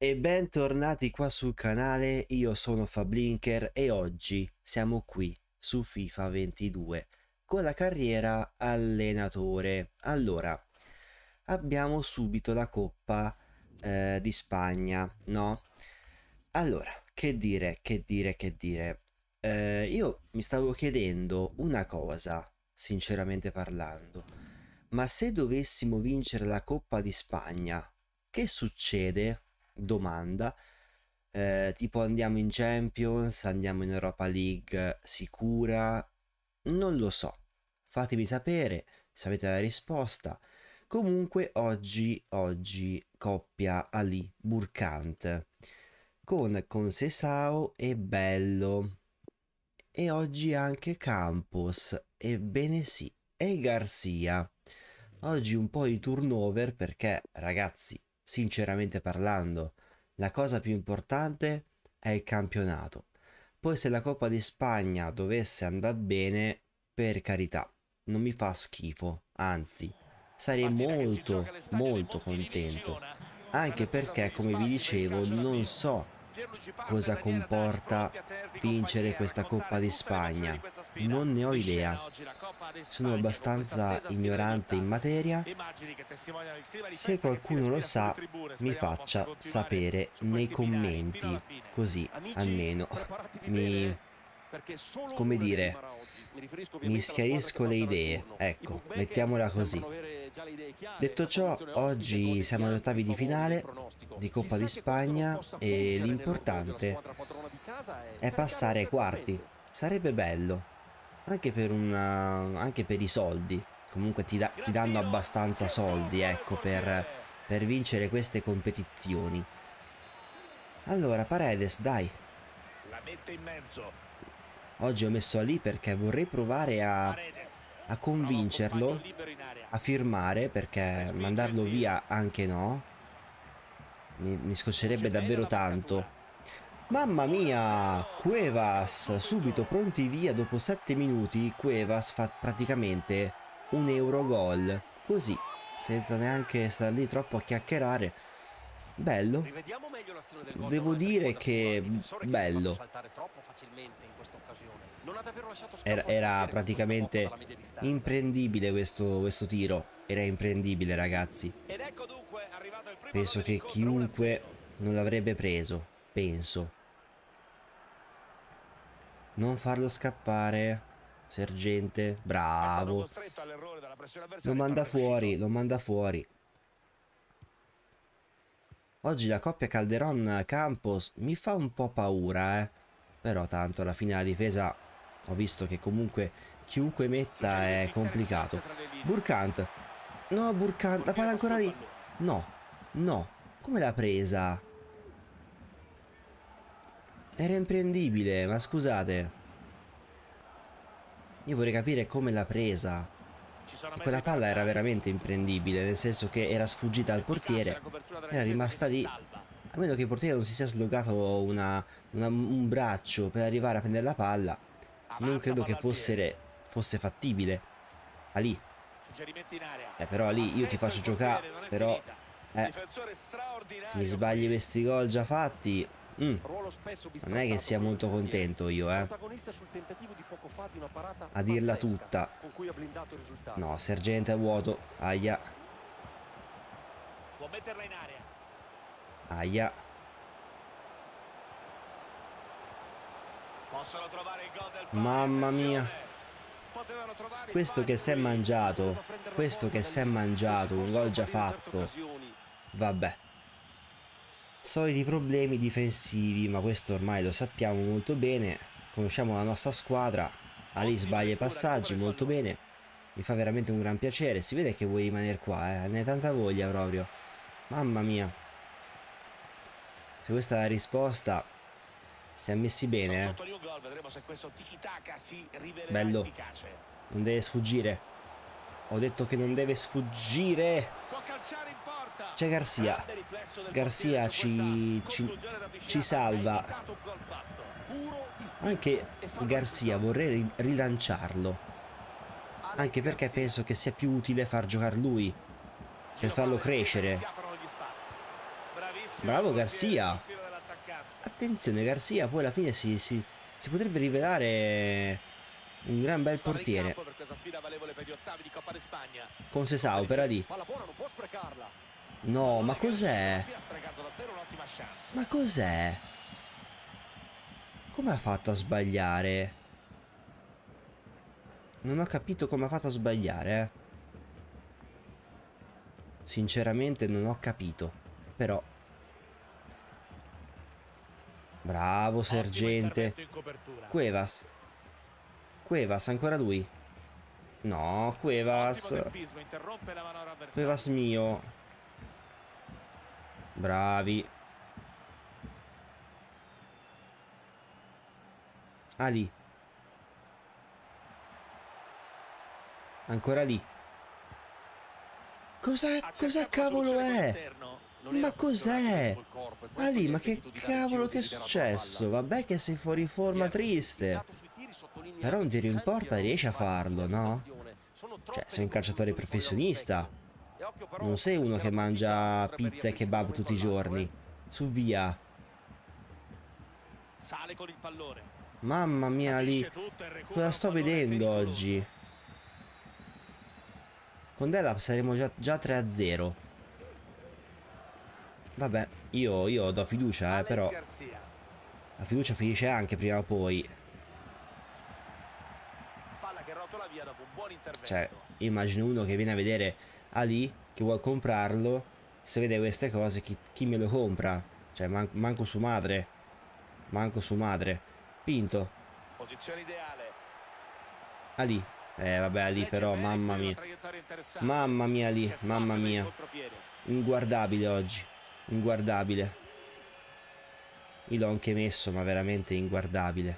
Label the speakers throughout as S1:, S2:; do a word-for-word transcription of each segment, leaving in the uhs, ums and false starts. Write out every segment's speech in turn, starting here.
S1: E bentornati qua sul canale, io sono Fablinker e oggi siamo qui su FIFA ventidue con la carriera allenatore. Allora, abbiamo subito la Coppa eh, di Spagna, no? Allora, che dire, che dire, che dire. Eh, io mi stavo chiedendo una cosa, sinceramente parlando, ma se dovessimo vincere la Coppa di Spagna, che succede? Domanda. Eh, tipo andiamo in Champions, andiamo in Europa League sicura? Non lo so. Fatemi sapere se avete la risposta. Comunque oggi, oggi coppia Ali Burkant con Conceição e Bello. E oggi anche Campos, ebbene sì, e Garcia. Oggi un po' di turnover perché, ragazzi, sinceramente parlando, la cosa più importante è il campionato. Poi se la Coppa di Spagna dovesse andare bene, per carità, non mi fa schifo, anzi, sarei molto, molto contento. Anche perché, come vi dicevo, non so cosa comporta vincere questa Coppa di Spagna. Non ne ho idea. Sono abbastanza ignorante in materia. Se qualcuno lo sa, mi faccia sapere nei commenti, così almeno mi, come dire, mi schiarisco le idee. Ecco, mettiamola così. Detto ciò, oggi siamo agli ottavi di finale di Coppa di Spagna e l'importante è passare ai quarti. Sarebbe bello, anche per una, anche per i soldi. Comunque ti, da, ti danno abbastanza soldi, ecco, per, per vincere queste competizioni. Allora, Paredes, dai. Oggi ho messo lì perché vorrei provare a, a convincerlo a firmare, perché mandarlo via anche no. Mi, mi scoccerebbe davvero tanto. Mamma mia, Cuevas, subito pronti via dopo sette minuti. Cuevas fa praticamente un euro gol, così, senza neanche stare lì troppo a chiacchierare. Bello. Devo dire che bello. Era, era praticamente imprendibile questo, questo tiro. Era imprendibile, ragazzi. Penso che chiunque non l'avrebbe preso. Penso. Non farlo scappare. Sergente, bravo. Lo manda fuori, lo manda fuori. Oggi la coppia Calderon-Campos mi fa un po' paura, eh. Però tanto alla fine la difesa ho visto che comunque chiunque metta è complicato. Burkant. No, Burkant. La palla ancora lì. No, no. Come l'ha presa? Era imprendibile, ma scusate. Io vorrei capire come l'ha presa. E quella palla era veramente imprendibile, nel senso che era sfuggita al portiere, era rimasta lì. A meno che il portiere non si sia slogato una, una, un braccio per arrivare a prendere la palla, non credo che fosse, fosse fattibile. Ali. Eh, però Ali io ti faccio giocare, però... Eh, se mi sbagli questi gol già fatti... Mm. Non è che sia molto contento io, eh. A dirla tutta. No, sergente è vuoto. Aia. Aia. Mamma mia. Questo che si è mangiato. Questo che si è mangiato. Un gol già fatto. Vabbè. Soliti problemi difensivi, ma questo ormai lo sappiamo molto bene. Conosciamo la nostra squadra. Ali sbaglia i passaggi molto bene. Mi fa veramente un gran piacere. Si vede che vuoi rimanere qua, eh. Ne hai tanta voglia proprio. Mamma mia. Se questa è la risposta, stiamo messi bene, eh. Bello. Non deve sfuggire. Ho detto che non deve sfuggire. C'è Garcia. Garcia ci, ci, ci salva. Anche Garcia vorrei rilanciarlo. Anche perché penso che sia più utile far giocare lui, per farlo crescere. Bravo Garcia. Attenzione Garcia, poi alla fine si, si, si potrebbe rivelare un gran bel portiere. Con Sesao per lì. No, ma cos'è? Ma cos'è? Come ha fatto a sbagliare? Non ho capito come ha fatto a sbagliare, eh. Sinceramente non ho capito. Però bravo sergente. Cuevas. Cuevas, ancora lui. No, Cuevas. Cuevas mio. Bravi. Ali. Ancora lì. Cosa, cosa cavolo è? Ma cos'è? Ali, ma che cavolo ti è successo? Vabbè che sei fuori forma triste. Però un tiro in porta riesci a farlo, no? Cioè, sei un calciatore professionista. Non sei uno che mangia pizza e kebab tutti i giorni. Su via. Mamma mia, Ali. Cosa sto vedendo oggi? Con Delap saremo già, già tre a zero. Vabbè, io, io do fiducia, eh, però la fiducia finisce anche prima o poi. Cioè, immagino uno che viene a vedere Ali, che vuole comprarlo. Se vede queste cose, chi, chi me lo compra? Cioè, man manco su madre. Manco su madre. Pinto. Ali. Eh, vabbè, Ali però, mamma mia. Mamma mia, Ali, mamma mia. Inguardabile oggi. Inguardabile. Io l'ho anche messo, ma veramente inguardabile.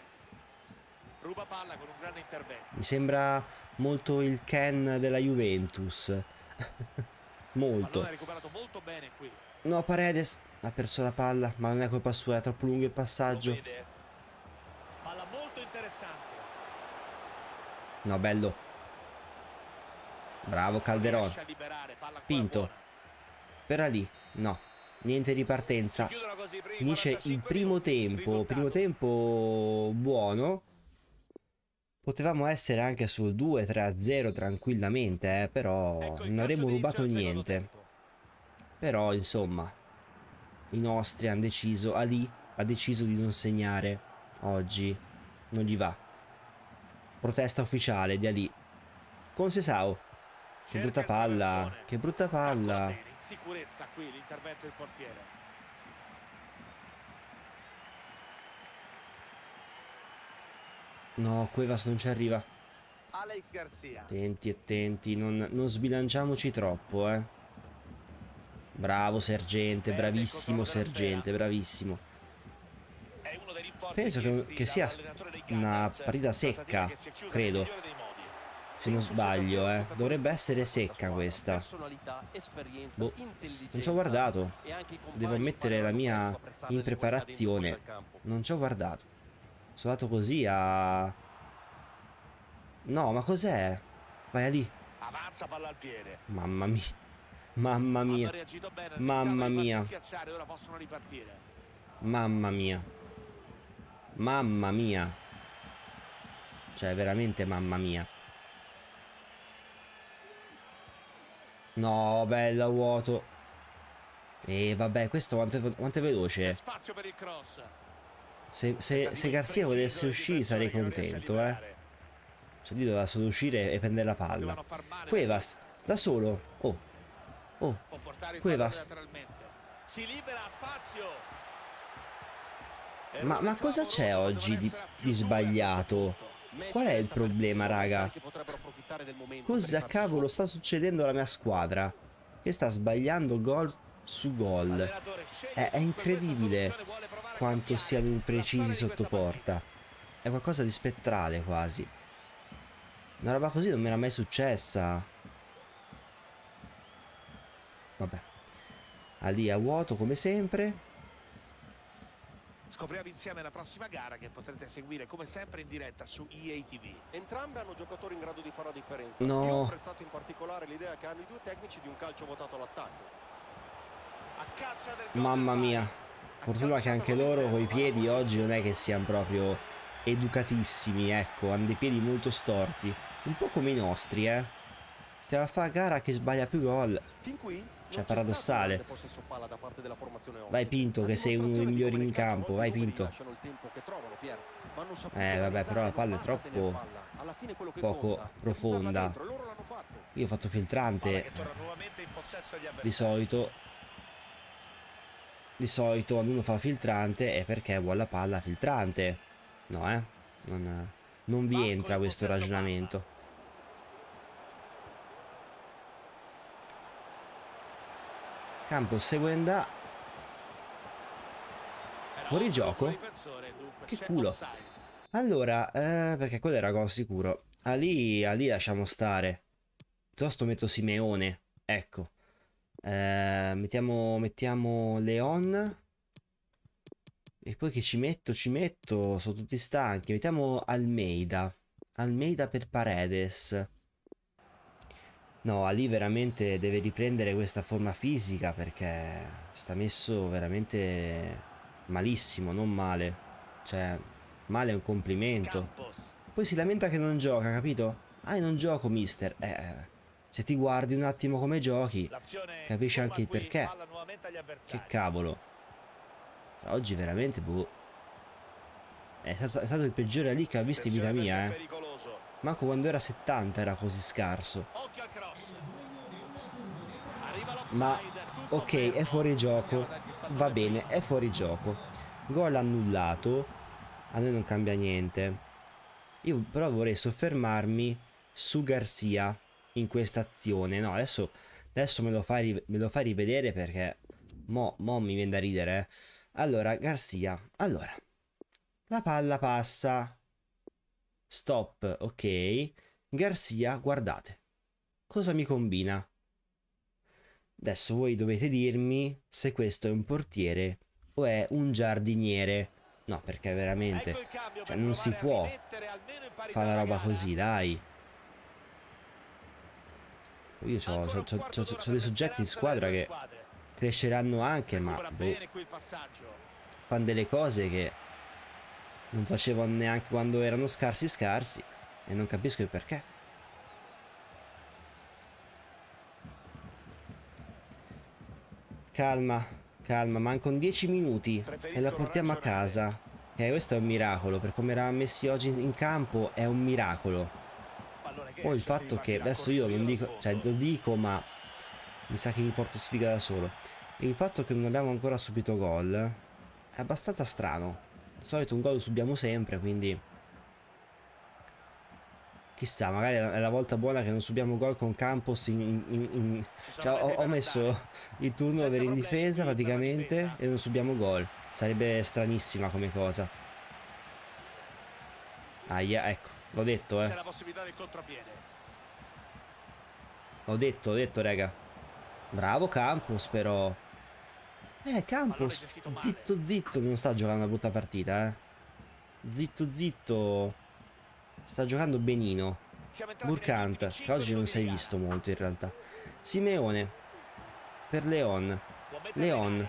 S1: Mi sembra molto il Ken della Juventus. Molto. No, Paredes ha perso la palla, ma non è colpa sua, è troppo lungo il passaggio. No, bello. Bravo Calderon. Pinto. Per Ali. No. Niente di partenza. Finisce il primo tempo. Primo tempo buono. Potevamo essere anche sul due tre a zero tranquillamente, eh, però non avremmo rubato niente. Però, insomma, i nostri hanno deciso, Ali ha deciso di non segnare oggi. Non gli va. Protesta ufficiale di Ali. Con Sesao. Che brutta palla. Che brutta palla.
S2: Sicurezza qui l'intervento del portiere.
S1: No, Cuevas non ci arriva.
S2: Alex Garcia.
S1: Attenti, attenti, non, non sbilanciamoci troppo, eh. Bravo sergente, bravissimo sergente, bravissimo. Penso che, che sia una partita secca, credo. Se non sbaglio, eh. Dovrebbe essere secca questa. Boh, non ci ho guardato. Devo ammettere la mia impreparazione. Non ci ho guardato. Sono andato così a... No, ma cos'è? Vai lì.
S2: Avanza palla al piede.
S1: Mamma mia. Mamma mia. Mamma mia. Mamma mia. Mamma mia. Cioè, veramente mamma mia. No, bella, vuoto. E vabbè, questo quanto è, quanto è veloce. Se, se, se Garcia volesse uscire sarei contento, eh. Cioè, lui doveva solo uscire e prendere la palla. Cuevas, da solo. Oh. Oh. Cuevas. Ma, ma cosa c'è oggi di, di sbagliato? Qual è il problema, raga? Cosa cavolo sta succedendo alla mia squadra? Che sta sbagliando gol su gol. È, è incredibile quanto siano imprecisi sotto porta. È qualcosa di spettrale quasi. Una roba così non mi era mai successa. Vabbè. Ali a vuoto come sempre.
S2: Scopriamo insieme la prossima gara che potrete seguire come sempre in diretta su E A T V. Entrambi hanno giocatori in grado di fare la differenza.
S1: No.
S2: Io ho apprezzato in particolare l'idea che hanno i due tecnici di un calcio votato all'attacco.
S1: Mamma mia. Fortuna che anche loro coi piedi oggi non è che siano proprio educatissimi, ecco, hanno dei piedi molto storti, un po' come i nostri, eh. Stiamo a fare gara che sbaglia più gol. Cioè, paradossale. Vai Pinto, che sei uno dei migliori in campo, vai Pinto. Eh vabbè, però la palla è troppo poco profonda. Io ho fatto filtrante. Di solito Di solito quando uno fa filtrante è perché vuole la palla filtrante. No, eh? Non, non vi entra questo ragionamento. Campos seguenda. Fuori gioco? Che culo. Allora, eh, perché quello era gol sicuro. A lì, a lì lasciamo stare. Piuttosto metto Simeone. Ecco. Eh, mettiamo, mettiamo Leon. E poi che ci metto? Ci metto. Sono tutti stanchi. Mettiamo Almeida. Almeida per Paredes. No, Ali veramente deve riprendere questa forma fisica perché sta messo veramente malissimo, non male. Cioè, male è un complimento. Poi si lamenta che non gioca, capito? Ah, io non gioco, mister. Eh, se ti guardi un attimo come giochi, capisci anche il perché. Che cavolo. Oggi veramente, boh. È stato, è stato il peggiore Ali che ha visto in vita mia, eh. Manco quando era settanta era così scarso. Ma ok, è fuori gioco. Va bene, è fuori gioco. Gol annullato. A noi non cambia niente. Io però vorrei soffermarmi su Garcia in questa azione. No, adesso, adesso me lo fai me lo fai rivedere perché mo, mo mi viene da ridere. Eh. Allora, Garcia. Allora, la palla passa. Stop, ok. Garcia, guardate. Cosa mi combina? Adesso voi dovete dirmi se questo è un portiere o è un giardiniere. No, perché veramente, cioè, non si può fare una roba così, dai. Io ho dei soggetti in squadra che cresceranno anche, ma boh, fanno delle cose che non facevano neanche quando erano scarsi scarsi e non capisco il perché. Calma, calma, mancano dieci minuti e la portiamo a casa. Ok, questo è un miracolo, per come eravamo messi oggi in campo è un miracolo. Poi il fatto che, adesso io non dico, cioè lo dico ma mi sa che mi porto sfiga da solo. Il fatto che non abbiamo ancora subito gol è abbastanza strano. Di solito un gol lo subiamo sempre, quindi chissà, magari è la volta buona che non subiamo gol con Campos in, in, in... Cioè, ho, ho messo il turnover in difesa praticamente e non subiamo gol. Sarebbe stranissima come cosa. Aia, ecco, l'ho detto, eh. L'ho detto, ho detto, raga. Bravo Campos, però. Eh, Campos, zitto, zitto, non sta giocando una brutta partita, eh. Zitto, zitto. Sta giocando benino. Burkant, che oggi non si è visto molto in realtà. Simeone. Per Leon. Leon.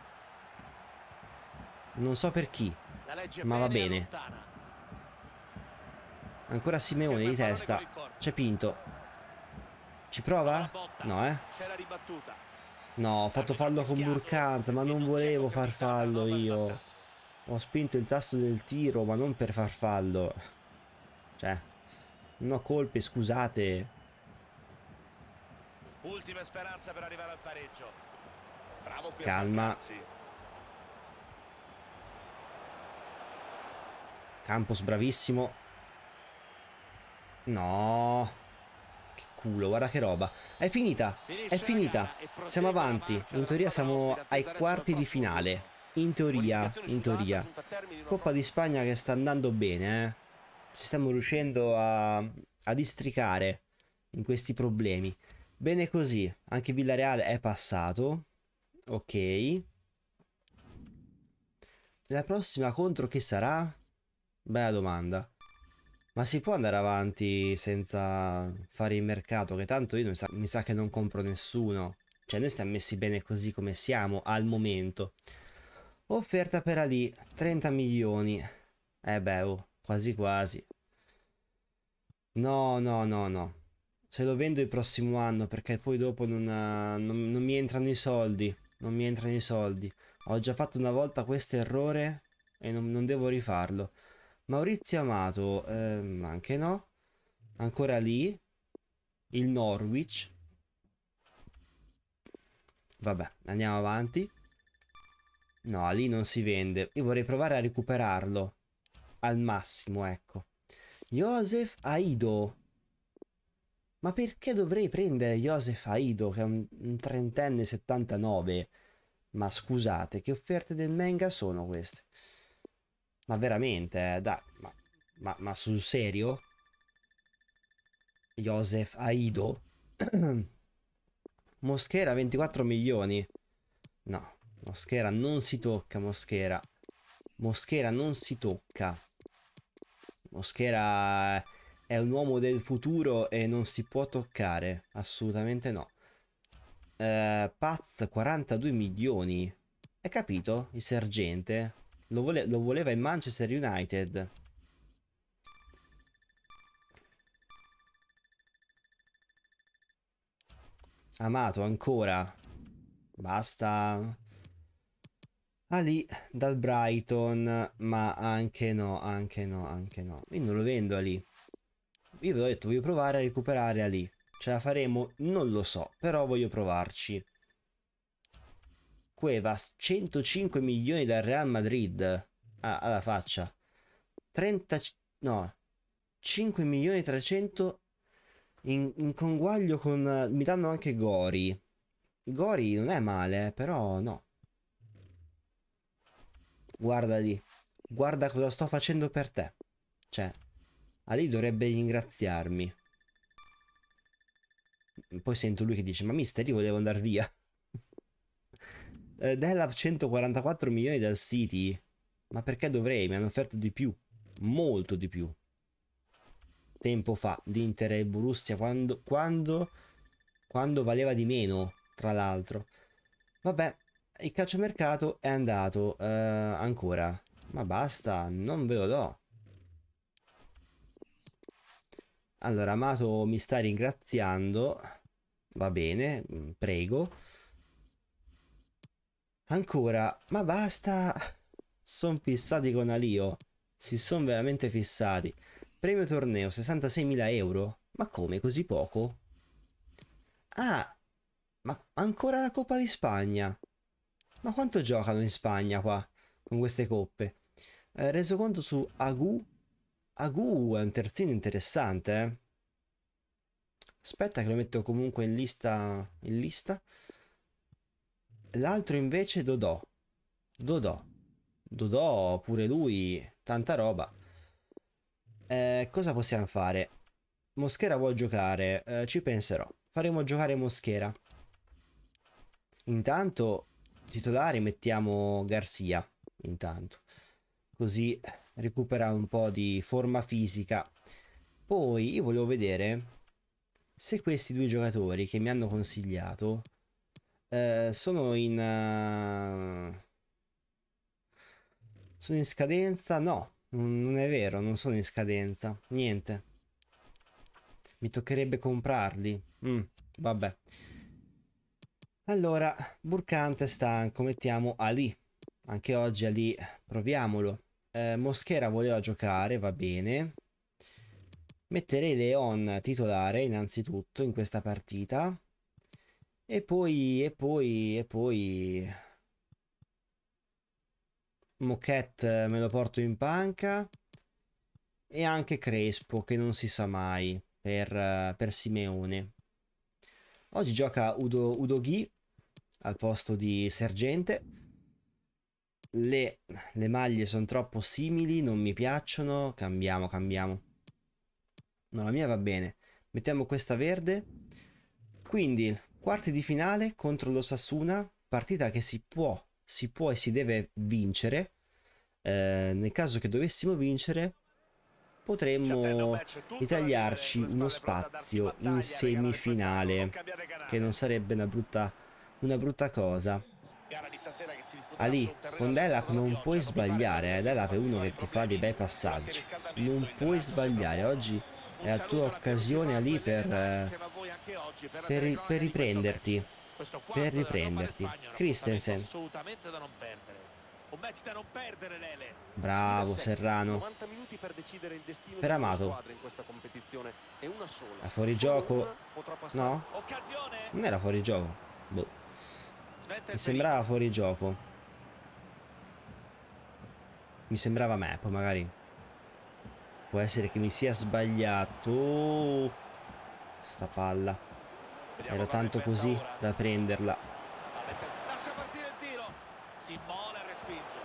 S1: Non so per chi, ma va bene. Ancora Simeone di testa. C'è Pinto. Ci prova? No, eh? No, ho fatto fallo con Burkant, ma non volevo far fallo io. Ho spinto il tasto del tiro, ma non per far fallo. Cioè, non ho colpe, scusate.
S2: Ultima speranza per arrivare al pareggio. Bravo qui.
S1: Calma. Campos bravissimo. No. Che culo, guarda che roba. È finita, è finita. Siamo avanti. In teoria siamo ai quarti di finale. In teoria, in teoria. Coppa di Spagna che sta andando bene, eh. Ci stiamo riuscendo a, a districare in questi problemi. Bene così. Anche Villarreal è passato. Ok. La prossima contro che sarà? Bella domanda. Ma si può andare avanti senza fare il mercato? Che tanto io mi sa, mi sa che non compro nessuno. Cioè noi stiamo messi bene così come siamo al momento. Offerta per Ali, trenta milioni. Eh beh, oh, quasi quasi. No, no, no, no. Se lo vendo il prossimo anno perché poi dopo non, eh, non- non mi entrano i soldi. Non mi entrano i soldi. Ho già fatto una volta questo errore e non, non devo rifarlo. Maurizio Amato, ehm, anche no. Ancora lì. Il Norwich. Vabbè, andiamo avanti. No, lì non si vende. Io vorrei provare a recuperarlo. Al massimo, ecco. Joseph Aido. Ma perché dovrei prendere Joseph Aido, che è un, un trentenne settantanove? Ma scusate, che offerte del manga sono queste? Ma veramente, eh, dai, ma, ma, ma sul serio? Joseph Aido? Moschera ventiquattro milioni. No, Moschera non si tocca, Moschera. Moschera non si tocca. Moschera è un uomo del futuro e non si può toccare. Assolutamente no. Eh, Paz quarantadue milioni. Hai capito? Il sergente lo, vole- lo voleva in Manchester United. Amato ancora. Basta. Ali dal Brighton. Ma anche no, anche no, anche no. Io non lo vendo Ali. Io vi ho detto, voglio provare a recuperare Ali. Ce la faremo? Non lo so, però voglio provarci. Cuevas, centocinque milioni dal Real Madrid. Ah, alla faccia. trenta... No. cinque milioni trecento in, in conguaglio con... Mi danno anche Gori. Gori non è male, però no. Guarda lì. Guarda cosa sto facendo per te. Cioè, Ali dovrebbe ringraziarmi. Poi sento lui che dice, ma mister, io volevo andare via. eh, Della centoquarantaquattro milioni dal City. Ma perché dovrei? Mi hanno offerto di più. Molto di più. Tempo fa, l'Inter e il Borussia, quando, quando, quando valeva di meno, tra l'altro. Vabbè, il calciomercato è andato. Eh, ancora. Ma basta, non ve lo do. Allora, Amato mi sta ringraziando. Va bene, prego. Ancora, ma basta. Sono fissati con Alio. Si sono veramente fissati. Premio torneo sessantaseimila euro. Ma come, così poco? Ah, ma ancora la Coppa di Spagna. Ma quanto giocano in Spagna qua? Con queste coppe? Eh, reso conto su Agu. Agu è un terzino interessante, eh. Aspetta che lo metto comunque in lista. In lista. L'altro invece Dodò. Dodò. Dodò pure lui. Tanta roba. Eh, cosa possiamo fare? Moschera vuol giocare. Eh, ci penserò. Faremo giocare Moschera. Intanto, titolari mettiamo Garcia. Intanto. Così recupera un po' di forma fisica. Poi io volevo vedere se questi due giocatori che mi hanno consigliato eh, sono in... Uh, sono in scadenza? No, non è vero, non sono in scadenza. Niente. Mi toccherebbe comprarli. Mm, vabbè. Allora, Burkante è stanco, mettiamo Ali. Anche oggi Ali, proviamolo. Eh, Moschera voleva giocare, va bene. Metterei Leon titolare innanzitutto in questa partita. E poi, e poi, e poi... Moquette me lo porto in panca. E anche Crespo, che non si sa mai, per, per Simeone. Oggi gioca Udo, Udoghi al posto di Sergente. Le, le maglie sono troppo simili, non mi piacciono. Cambiamo, cambiamo. No, la mia va bene. Mettiamo questa verde. Quindi, quarti di finale contro l'Osasuna. Partita che si può, si può e si deve vincere. Eh, nel caso che dovessimo vincere, potremmo ritagliarci uno spazio in semifinale, che non sarebbe una brutta, una brutta cosa.
S2: Gara di stasera che si disputerà
S1: Ali,
S2: su un terreno
S1: con
S2: senza
S1: Delap
S2: una
S1: non
S2: pioggia,
S1: puoi
S2: non mi pare
S1: sbagliare, eh.
S2: che
S1: Delap è uno
S2: vari
S1: che ti fa dei
S2: problemi
S1: bei
S2: durante il
S1: passaggi.
S2: riscaldamento.
S1: Non
S2: Il
S1: puoi
S2: terrazzo sembra
S1: sbagliare,
S2: buono.
S1: oggi è
S2: Un
S1: la tua
S2: saluto alla Piero
S1: occasione
S2: Silvato
S1: Ali
S2: e
S1: per,
S2: viene
S1: eh,
S2: insieme a voi anche oggi per la
S1: per, ri- per
S2: telecronaca di questo match.
S1: riprenderti,
S2: Questo
S1: per
S2: quarto della Coppa
S1: riprenderti.
S2: d'Espagna è un appuntamento
S1: Christensen,
S2: assolutamente da non perdere. Un match da non perdere, Lele. Sfida
S1: bravo
S2: secca,
S1: Serrano,
S2: novanta minuti per decidere il destino
S1: per
S2: di due
S1: Amato,
S2: squadre in questa competizione e una sola.
S1: è fuori
S2: Solo
S1: gioco?
S2: una potrà passare.
S1: No?
S2: Occasione.
S1: Non era fuori gioco? Boh,
S2: Sventa
S1: mi
S2: il
S1: sembrava
S2: pericolo.
S1: fuori gioco. Mi sembrava a me, poi magari può essere che mi sia sbagliato. Oh, sta palla.
S2: Vediamo
S1: Era
S2: cosa
S1: tanto
S2: inventa
S1: così
S2: ora.
S1: da prenderla.
S2: Lascia partire il tiro. Si mola e respinge.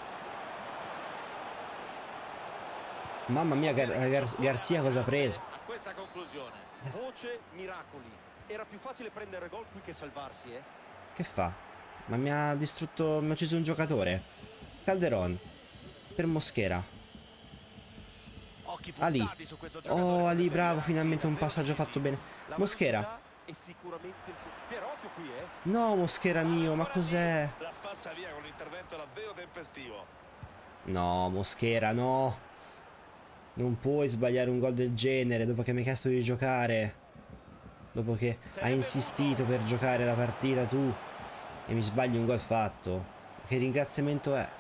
S1: Mamma mia, Gar Gar Garcia cosa ha preso?
S2: A questa conclusione.
S3: Voce miracoli. Era più facile prendere gol qui che salvarsi, eh?
S1: Che fa? Ma mi ha distrutto, mi ha ucciso un giocatore. Calderon. Per Mosquera.
S2: Occhi
S1: Ali.
S2: puntati su questo giocatore.
S1: Oh, Ali,
S2: potrebbe
S1: bravo,
S2: rivelarsi
S1: finalmente un
S2: davvero
S1: passaggio
S2: decisivo.
S1: fatto bene.
S3: La
S1: Mosquera.
S3: velocità è sicuramente il suo. Pierocchio qui, eh?
S1: No, Mosquera mio, ma
S2: Ancora
S1: cos'è?
S2: lì. La spazza via con l'intervento davvero tempestivo.
S1: No, Mosquera, no. Non puoi sbagliare un gol del genere dopo che mi hai chiesto di giocare. Dopo che hai insistito per giocare la partita tu e mi sbagli un gol fatto. Che ringraziamento è?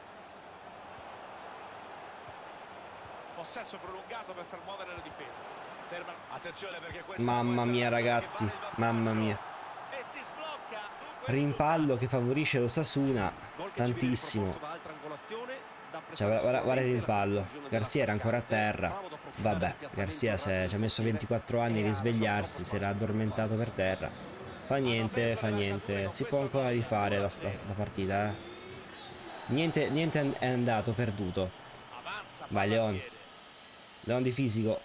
S2: Possesso prolungato per far muovere la difesa. Ferma. Attenzione perché questo
S1: Mamma mia ragazzi, mamma mia.
S2: E si sblocca. Dunque
S1: Rimpallo che favorisce lo Sasuna tantissimo. Cioè, guarda, guarda, guarda il rimpallo. Garcia era ancora a terra. Vabbè, Garcia ci ha messo ventiquattro anni a risvegliarsi, si era addormentato per terra. Fa niente, fa niente. Si può ancora rifare la, la partita, eh. Niente, niente è andato, perduto. Vai Leon. Leon di fisico.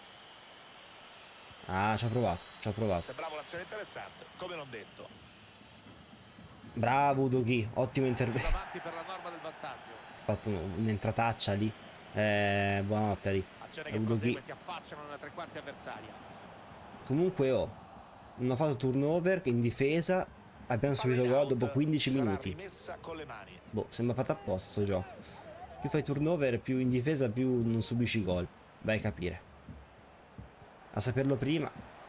S1: Ah, ci ho provato, ci ho provato.
S2: Sembrava un'azione interessante, come l'ho detto.
S1: Bravo Udoghi, ottimo intervento.
S2: Avanti per la norma del vantaggio.
S1: Ha fatto un'entrataccia lì. Eh, buonanotte lì.
S2: Azione che prosegue, si affacciano nella tre quarti avversaria.
S1: Comunque oh, non ho fatto turnover in difesa. Abbiamo subito gol dopo quindici minuti. Boh, sembra fatto apposta sto gioco. Più fai turnover, più in difesa, più non subisci gol. Vai a capire. A saperlo prima.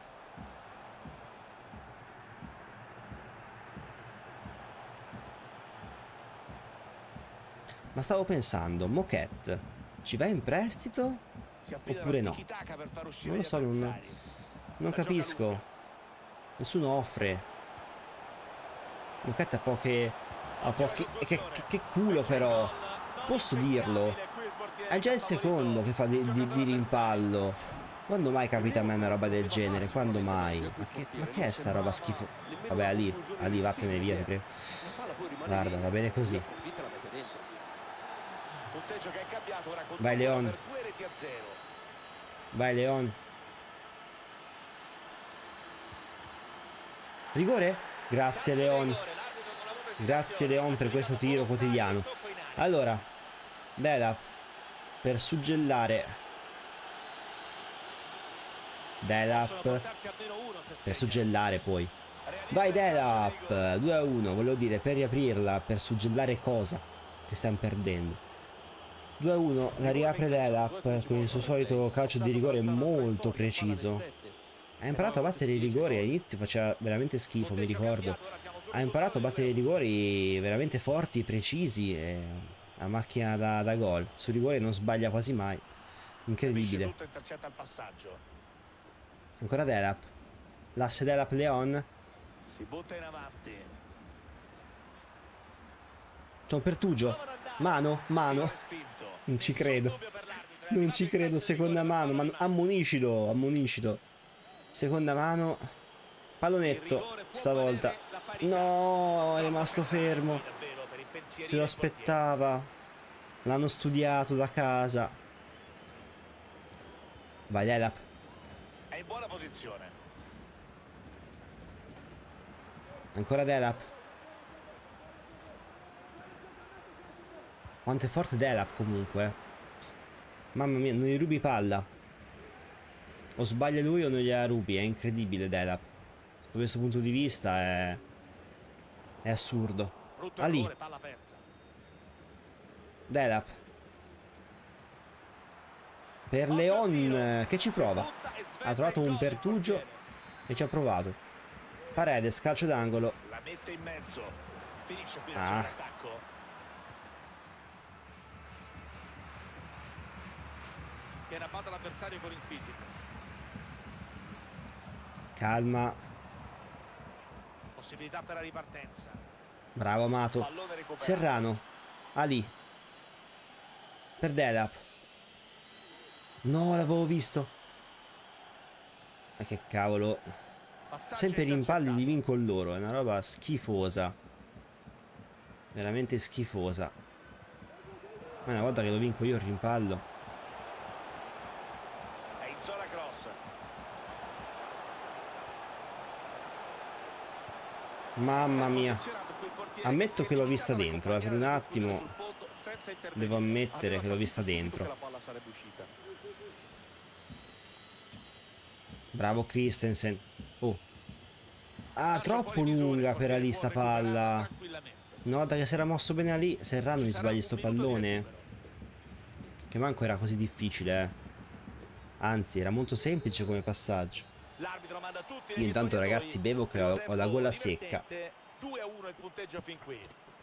S1: Ma stavo pensando, Moquette ci va in prestito? Oppure no? Non lo so, non, non capisco. Nessuno offre. Moquette ha poche... Ha poche... Che, che, che culo però. Posso dirlo? È già il secondo che fa di, di, di rimpallo. Quando mai capita a me una roba del genere? Quando mai? Ma che, ma che è sta roba schifo? Vabbè, Ali, Ali, vattene via, ti prego. Guarda, va bene così. Vai Leon. Vai Leon. Rigore? Grazie Leon. Grazie Leon per questo tiro quotidiano. Allora, Delap per suggellare. Delap per suggellare poi. Vai Delap, due a uno, volevo dire, per riaprirla, per suggellare cosa che stiamo perdendo. due a uno, la riapre Delap con il suo solito calcio di rigore molto preciso. Ha imparato a battere i rigori, all'inizio faceva veramente schifo, mi ricordo. Ha imparato a battere i rigori veramente forti, precisi, e la macchina da, da gol. Su rigore non sbaglia quasi mai. Incredibile. Ancora Delap. L'asse Delap Leon.
S2: Si butta in avanti.
S1: C'è un pertugio. Mano, mano. Non ci credo. Non ci credo, seconda mano. Ma ammoniscilo, ammoniscilo. Seconda mano. Pallonetto. Stavolta. No, è rimasto fermo. Se lo aspettava. L'hanno studiato da casa. Vai Delap.
S2: È in buona posizione.
S1: Ancora Delap. Quanto è forte Delap comunque. Mamma mia, non gli rubi palla. O sbaglia lui o non gliela rubi. È incredibile Delap. Da questo punto di vista è È assurdo.
S2: Brutto
S1: Ali.
S2: errore, palla persa.
S1: Delap. Per Leon che ci prova. Ha trovato un pertugio e ci ha provato. Paredes, calcio d'angolo.
S2: La mette in mezzo. Finisce qui
S1: Ah.
S2: l'attacco. Tiene a bada l'avversario con il fisico.
S1: Calma.
S2: Possibilità per la ripartenza.
S1: Bravo Amato.
S2: Pallone recuperato.
S1: Serrano. Ali. Per Delap. No, l'avevo visto. Ma che cavolo.
S2: Passaggio
S1: Sempre i rimpalli
S2: intercettato.
S1: di Vincol loro. È una roba schifosa. Veramente schifosa. Ma una volta che lo vinco io il rimpallo.
S2: È in zona cross.
S1: Mamma mia.
S2: Posizionato qui il portiere
S1: Ammetto
S2: si è
S1: che l'ho vista
S2: limitato ad
S1: dentro, eh, per un
S2: accompagnare
S1: attimo.
S2: sul fondo senza intervenire.
S1: Devo ammettere che l'ho vista
S3: Aveva
S1: dentro.
S3: capito che la palla sarebbe uscita.
S1: Bravo Christensen. Oh. Ah,
S2: Lascia
S1: troppo
S2: fuori misure, il
S1: lunga per
S2: portiere
S1: Ali
S2: può
S1: sta
S2: recuperarla
S1: palla.
S2: tranquillamente.
S1: Una volta che si era mosso bene Ali, Serrano
S2: Ci
S1: mi
S2: sarà
S1: sbagli
S2: un
S1: sto
S2: minuto di
S1: pallone.
S2: recupero.
S1: Che manco era così difficile, eh. Anzi, era molto semplice come passaggio.
S2: L'arbitro manda tutti
S1: Io
S2: negli
S1: intanto
S2: spogliatoi.
S1: ragazzi bevo che
S2: Primo
S1: ho, ho la
S2: tempo
S1: gola secca.
S2: divertente. due a uno il punteggio fin qui.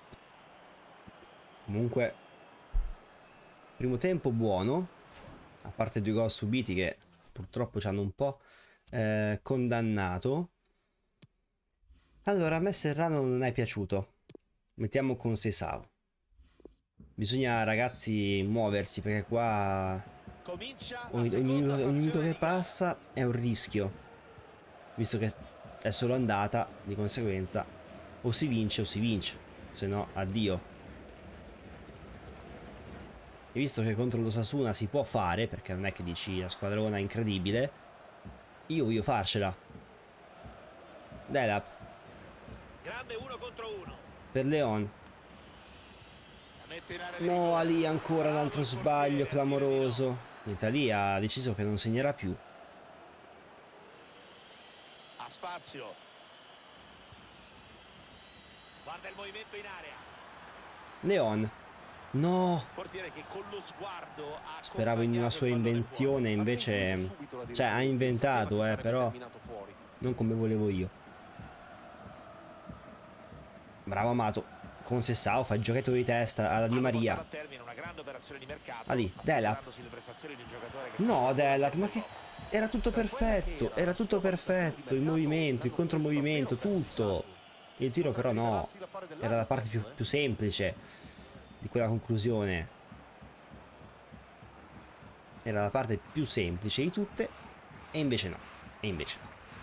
S1: Comunque, primo tempo buono. A parte due gol subiti che purtroppo ci hanno un po' eh, condannato. Allora, a me Serrano non è piaciuto. Mettiamo con Sesao. Bisogna ragazzi muoversi perché qua
S2: Comincia la
S1: ogni, ogni
S2: seconda
S1: minuto, ogni minuto
S2: frazione
S1: che
S2: di gara.
S1: passa è un rischio. Visto che è solo andata, di conseguenza o si vince o si vince. Se no, addio. E visto che contro l'Osasuna si può fare, perché non è che dici la squadrona è incredibile, io voglio farcela. Delap.
S2: Grande uno contro uno.
S1: Per Leon.
S2: La mette in area di
S1: No,
S2: rigore.
S1: Ali ancora un
S2: Bravo
S1: altro
S2: il
S1: sbaglio
S2: portiere a dire di no.
S1: clamoroso. Niente, Ali ha deciso che non segnerà più.
S2: Ha spazio. Guarda il movimento in area.
S1: Leon. No.
S2: Portiere che con lo sguardo ha
S1: Speravo in una
S2: accompagnato
S1: sua
S2: il pallone
S1: invenzione,
S3: Aveva
S1: invece...
S3: intuito subito la
S1: Cioè,
S3: direzione
S1: ha
S3: che
S1: inventato,
S3: sapeva che
S1: eh,
S3: sarebbe
S1: però
S3: terminato fuori.
S1: non come volevo io. Bravo Amato. Con Sessao fa il giochetto di testa alla Di
S2: Hanno
S1: Maria.
S2: portato a termine una grande operazione di mercato,
S1: Ali, Delap.
S2: assicurandosi le prestazioni di un giocatore che
S1: No,
S2: fa
S1: Delap, ma
S2: in
S1: che...
S2: Europa.
S1: Era tutto
S3: Per quella che
S1: perfetto,
S3: era
S1: era
S3: la
S1: tutto
S3: sua valutazione di
S1: perfetto, il
S3: mercato,
S1: movimento, il
S3: l'hanno
S1: contromovimento,
S3: scelto davvero
S1: tutto.
S3: per
S1: Il tiro però
S3: Potrebbe
S1: no,
S3: rivelarsi l'affare dell'anno
S1: era la parte più,
S3: questo, eh.
S1: più semplice di quella conclusione. Era la parte più semplice di tutte e invece no, e invece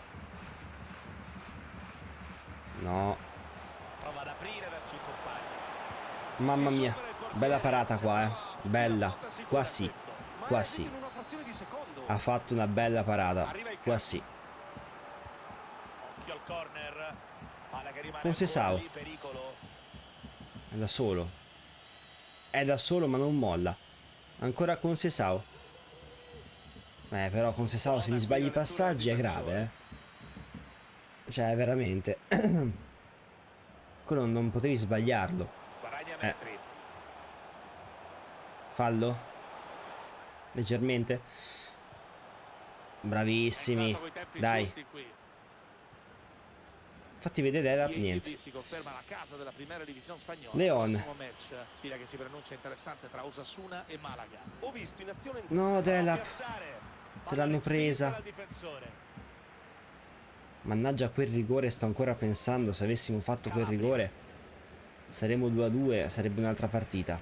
S1: no. No,
S2: Prova ad aprire verso il compagno.
S1: mamma
S2: Si
S1: mia,
S2: supera il portiere,
S1: bella parata qua, eh,
S2: sembrava una
S1: bella,
S2: volta sicura
S1: qua sì,
S2: questo.
S3: Ma
S1: qua
S3: è
S1: sì,
S3: tutto in una frazione di secondo.
S1: ha fatto una bella parata,
S2: Arriva il
S1: qua
S2: calcio.
S1: sì.
S2: Occhio al corner. Palla che rimane
S1: Con
S2: ancora
S1: Sessao.
S2: lì, pericolo.
S1: È da solo. È da solo ma non molla. Ancora con Sesao. Eh però con Sesao se mi sbagli i passaggi è grave, eh. Cioè veramente. Quello non potevi sbagliarlo.
S2: Guadagna
S1: Eh.
S2: metri.
S1: Fallo. Leggermente. Bravissimi.
S2: È entrato coi tempi
S1: Dai.
S2: giusti qui.
S1: Fatti vedere Delap,
S2: I A T V
S1: niente.
S2: si conferma la casa della Primera Divisione spagnola.
S1: Leon.
S2: Prossimo match, sfida che si preannuncia interessante tra Osasuna e Malaga.
S3: Ho visto in azione
S1: No, Delap.
S2: Piazzare.
S1: Te l'hanno
S2: Palla respinta
S1: presa.
S2: dal difensore.
S1: Mannaggia quel rigore, sto ancora pensando. Se avessimo fatto quel rigore saremmo due a due, sarebbe un'altra partita.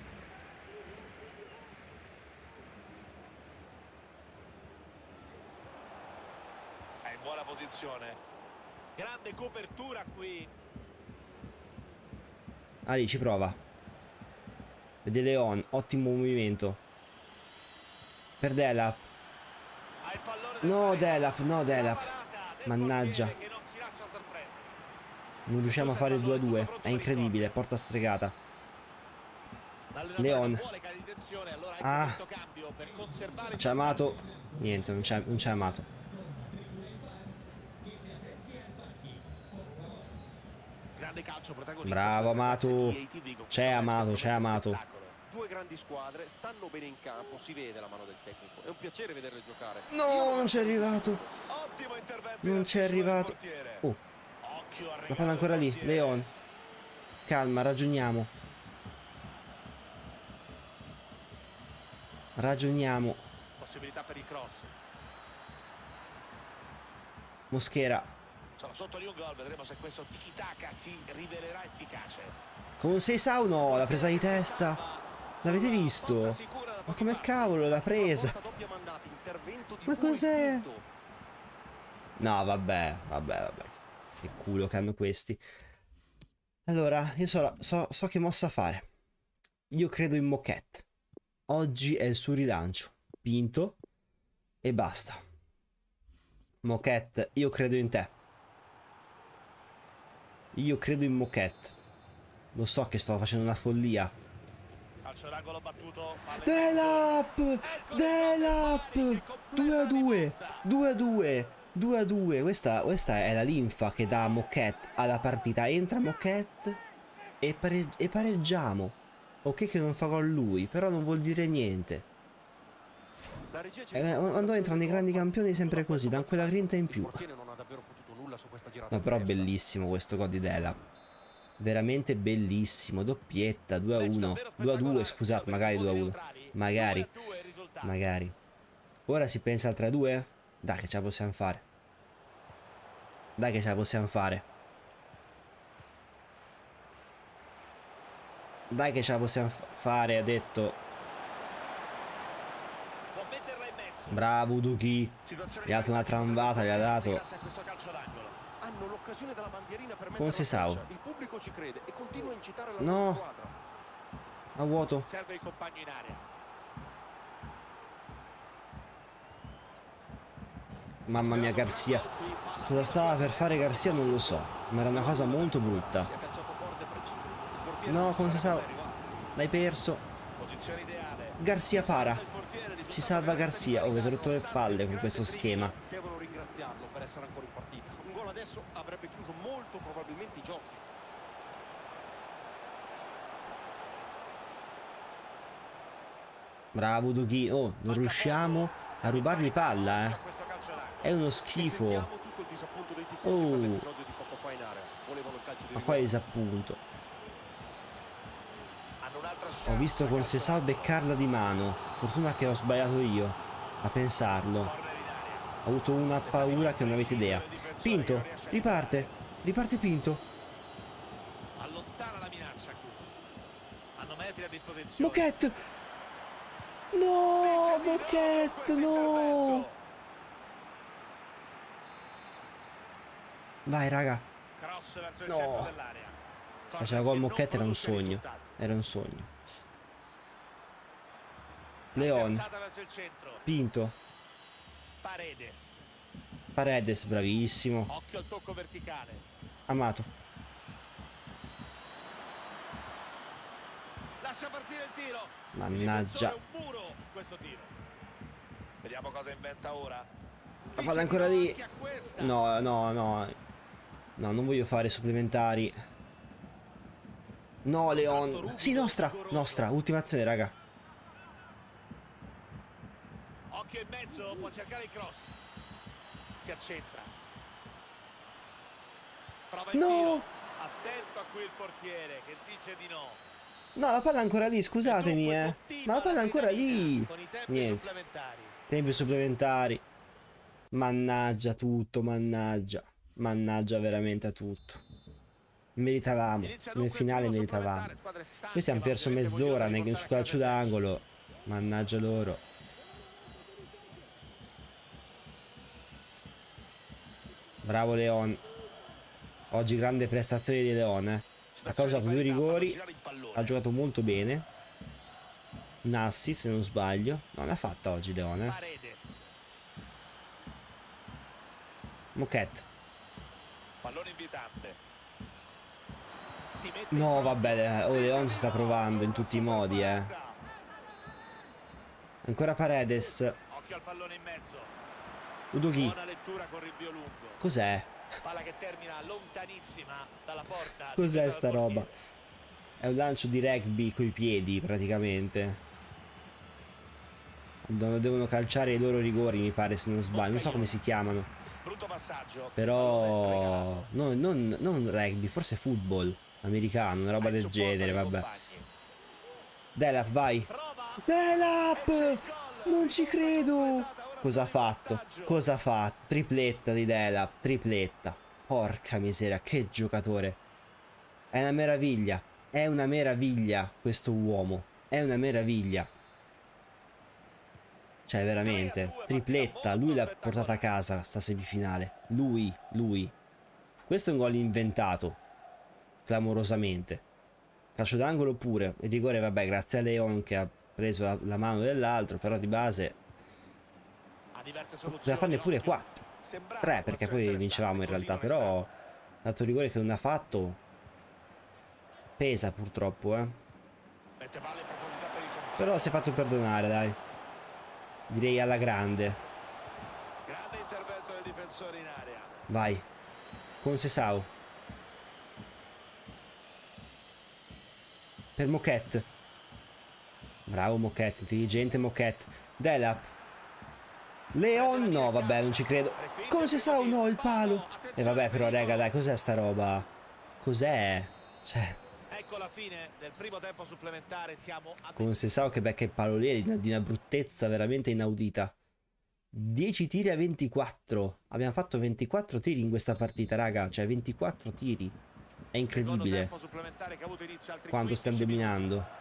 S2: È in buona posizione. Grande copertura qui.
S1: Ali ci prova. Vede Leon, ottimo movimento. Per Delap.
S2: Ha il pallone del
S1: No
S2: pareggio.
S1: Delap, no Delap.
S2: La parata del
S1: Mannaggia.
S2: portiere che non si lascia sorprendere.
S1: Non riusciamo a fare il due a due. È incredibile, porta stregata. Leon. Ah. C'è Amato. Niente, non c'è non c'è Amato.
S2: Grande calcio protagonista.
S1: Bravo Amato. C'è Amato, c'è Amato.
S3: Due grandi squadre, stanno bene in campo, si vede la mano del tecnico. È un piacere vederle giocare.
S1: No, non c'è arrivato.
S2: Ottimo intervento.
S1: Non c'è arrivato. Oh, la palla ancora lì. Leon. Calma, ragioniamo. Ragioniamo.
S2: Possibilità per il cross.
S1: Moschera.
S2: Sono sotto di un gol, vedremo se questo tiki-taka si rivelerà efficace.
S1: Con Seisao no, la presa di testa. L'avete visto? Ma come cavolo l'ha presa? Ma cos'è? No, vabbè, vabbè, vabbè. Che culo che hanno questi. Allora, io so, so, so che mossa fare. Io credo in Moquette. Oggi è il suo rilancio. Pinto. E basta. Moquette, io credo in te. Io credo in Moquette. Lo so che sto facendo una follia. Delap! Delap! due a due! due a due! due a due! Questa, questa è la linfa che dà Moquette alla partita. Entra Moquette e, pare e pareggiamo. Ok che non fa gol lui, però non vuol dire niente. Eh, quando entrano i grandi campioni è sempre così, danno quella grinta in più. No, però bellissimo questo gol di Delap. Veramente bellissimo. Doppietta, due a uno. due a due, scusate, magari due a uno. Magari. Magari. Ora si pensa al tre a due? Dai che ce la possiamo fare. Dai che ce la possiamo fare. Dai che ce la possiamo fare, ha detto. Bravo Udochi. Gli ha dato una trambata, gli ha dato.
S3: Hanno l'occasione della bandierina per
S1: Con Seisao.
S3: il pubblico ci crede e continua a incitare la
S1: no.
S3: squadra.
S1: A vuoto.
S2: Serve il compagno in area.
S1: Mamma mia, Garcia. Cosa stava per fare Garcia non lo so, ma era una cosa molto brutta. No, con Seisao. L'hai perso. Garcia para. Ci salva Garcia. Oh, avete rotto le palle con questo schema.
S3: Devono ringraziarlo per essere ancora in partita. Un gol adesso avrebbe chiuso molto probabilmente i giochi.
S1: Bravo Dughi. Oh, non riusciamo a rubargli palla, eh. È uno schifo. Oh. Ma qua è disappunto. Ho visto con Seisao beccarla di mano. Fortuna che ho sbagliato io a pensarlo. Ho avuto una paura che non avete idea. Pinto, riparte. Riparte Pinto.
S2: Allontana la minaccia qui. Hanno metri a disposizione.
S1: Moquette. No, Moquette, no. Vai, raga. No. Faceva gol Moquette, era un sogno. Era un sogno. Leon. Pinto.
S2: Paredes.
S1: Paredes, bravissimo.
S2: Occhio al tocco verticale.
S1: Amato.
S2: Lascia partire il tiro.
S1: Mannaggia.
S2: Un muro su questo tiro. Vediamo cosa inventa ora.
S1: La palla ancora lì. No, no, no. No, non voglio fare supplementari. No, Leon. Sì, nostra. Nostra. Ultima azione, raga.
S2: Occhio in mezzo, può cercare il cross. Si accentra. Prova il
S1: no.
S2: Tiro. Attento a qui il portiere che dice di no.
S1: No, la palla è ancora lì, scusatemi, eh. Ma la palla è ancora lì. Niente. Tempi supplementari. Mannaggia tutto, mannaggia. Mannaggia veramente a tutto. Meritavamo. Nel finale meritavamo. Questi hanno perso mezz'ora sul calcio d'angolo. Mannaggia loro. Bravo Leon. Oggi grande prestazione di Leon, eh. Ha causato due rigori. Ha giocato molto bene. Un assist se non sbaglio. Non l'ha fatta oggi Leon, eh. Moquette.
S2: Pallone invitante.
S1: No, vabbè, oh, Leon si sta provando in tutti i modi, eh. Ancora Paredes.
S2: Occhio al pallone in mezzo.
S1: Udochi.
S2: Buona lettura con rinvio lungo.
S1: Cos'è?
S2: Palla che termina lontanissima dalla porta.
S1: Cos'è sta roba? È un lancio di rugby coi piedi praticamente. Devono calciare i loro rigori, mi pare, se non sbaglio. Non so come si chiamano.
S2: Brutto passaggio.
S1: Però non, non, non rugby, forse football americano, una roba del genere, vabbè. Delap, vai. Delap! Non ci credo! Cosa ha fatto? Cosa ha fatto? Tripletta di Delap, tripletta. Porca miseria, che giocatore. È una meraviglia. È una meraviglia questo uomo. È una meraviglia. Cioè, veramente. Tripletta. Lui l'ha portata a casa sta semifinale. Lui, lui. Questo è un gol inventato. Clamorosamente. Calcio d'angolo pure. Il rigore, vabbè, grazie a Leon che ha preso la, la mano dell'altro. Però di base poteva farne pure quattro. tre, perché poi vincevamo in realtà. Però dato il rigore che non ha fatto pesa purtroppo, eh. Però si è fatto perdonare, dai. Direi alla grande.
S2: Grande intervento del difensore in area.
S1: Vai. Con Sesao. Per Moquette. Bravo Moquette, intelligente Moquette. Delap. Leon, no, vabbè, non ci credo. Con Sesao, no, il palo. E vabbè, però, raga, dai, cos'è sta roba? Cos'è? Cioè...
S2: Ecco la fine del primo tempo supplementare, siamo a...
S1: Con Sesao che becca il palo lì è di una bruttezza veramente inaudita. dieci tiri a ventiquattro. Abbiamo fatto ventiquattro tiri in questa partita, raga. Cioè ventiquattro tiri. È incredibile quanto stiamo dominando.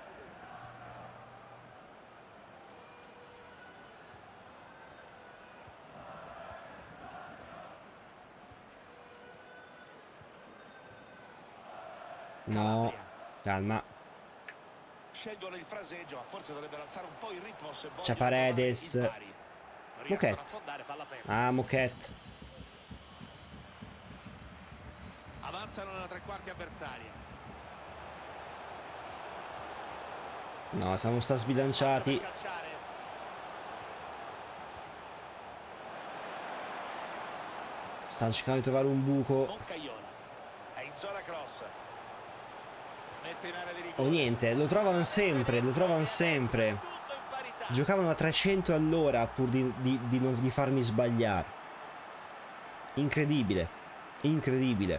S1: No, calma.
S2: Scelgono il fraseggio, ma forse dovrebbero alzare un po' il ritmo se vogliono.
S1: C'è Paredes. Moquette. Ah, Moquette.
S2: Avanzano nella tre quarti avversaria.
S1: No, siamo sta sbilanciati. Stanno cercando di trovare un buco.
S2: È in zona cross.
S1: Oh niente, lo trovano sempre, lo trovano sempre. Giocavano a trecento all'ora pur di, di, di, non, di farmi sbagliare. Incredibile. Incredibile.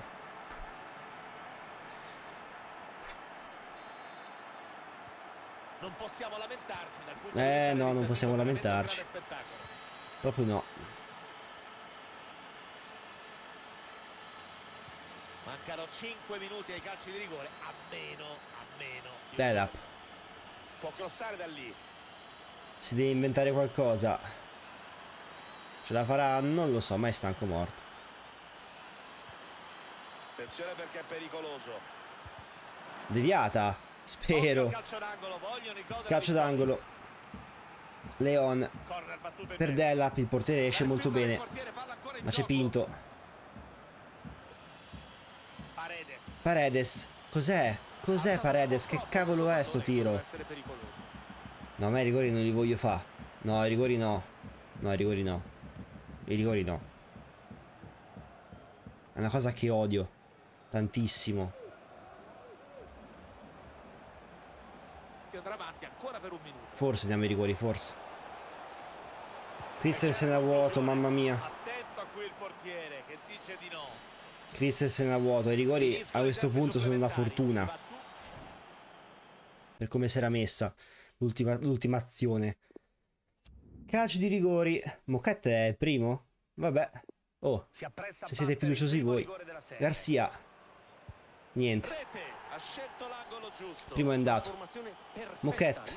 S2: Non possiamo lamentarci dal punto
S1: Eh no, non possiamo lamentarci. Proprio no.
S2: Mancano cinque minuti ai calci di rigore, a meno, a meno.
S1: Delap.
S2: Può crossare da lì.
S1: Si deve inventare qualcosa. Ce la farà? Non lo so, ma è stanco morto.
S2: Attenzione perché è pericoloso.
S1: Deviata. Spero. Calcio d'angolo. Leon. Per Delap, il portiere esce molto bene. Ma c'è Pinto. Paredes. Cos'è? Cos'è Paredes? Che cavolo è sto tiro? No, ma i rigori non li voglio fare. No, i rigori no. No, i rigori no. I rigori no. È una cosa che odio tantissimo.
S2: Si andrà avanti ancora per un minuto.
S1: Forse andiamo ai rigori, forse. Christensen a vuoto, mamma mia.
S2: Attento a qui il portiere che dice di no.
S1: Christensen a vuoto. I rigori a questo punto sono una fortuna. Per come si era messa l'ultima l'ultima azione. Calci di rigori. Moquette è il primo? Vabbè. Oh, se siete fiduciosi voi. Garcia. Niente. Primo è andato. Moquette.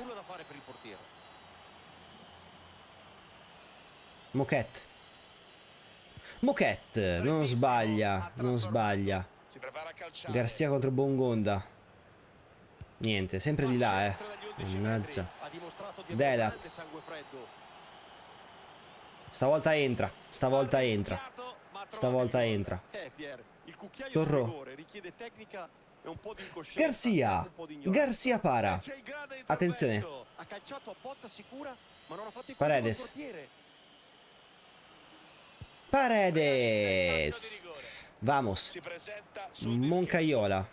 S1: Moquette. Moquette. Non sbaglia. Non sbaglia. Garcia contro Bongonda. Niente, sempre di là, eh. Mannaggia. Delap. Stavolta entra. Stavolta entra. Stavolta entra. Torro. Garcia. Garcia para. Attenzione. Paredes. Paredes. Vamos. Moncaiola.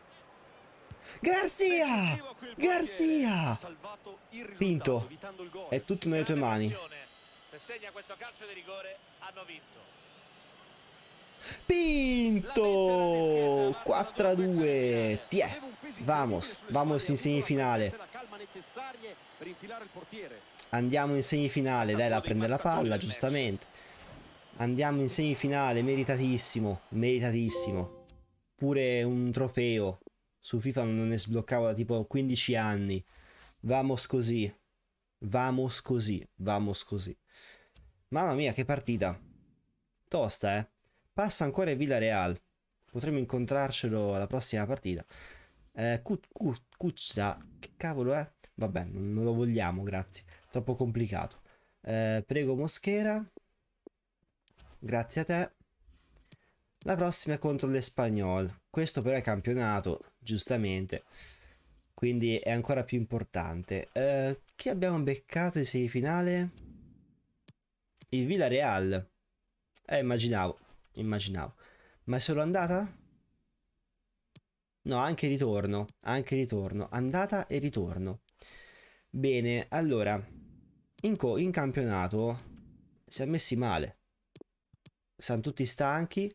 S1: Garcia! Garcia! Pinto. È tutto nelle tue mani.
S4: Se segna questo calcio di rigore hanno vinto.
S1: Pinto! quattro a due. Tiè. Vamos. Vamos in semifinale. Andiamo in semifinale. Dai, la prende la palla, giustamente. Andiamo in semifinale. Meritatissimo. Meritatissimo. Pure un trofeo. Su FIFA non ne sbloccavo da tipo quindici anni. Vamos così. Vamos così. Vamos così. Mamma mia, che partita. Tosta, eh. Passa ancora il Villarreal. Potremmo incontrarcelo alla prossima partita. Eh, Kuccia. Che cavolo è? Vabbè, non lo vogliamo, grazie. Troppo complicato. Eh, prego Mosquera. Grazie a te. La prossima è contro l'Espanyol. Questo però è campionato, giustamente. Quindi è ancora più importante. Eh, chi abbiamo beccato in semifinale? Il Villarreal. Eh, immaginavo. Immaginavo. Ma è solo andata? No, anche ritorno. Anche ritorno. Andata e ritorno. Bene, allora. In, co in campionato si è messi male. Siamo tutti stanchi.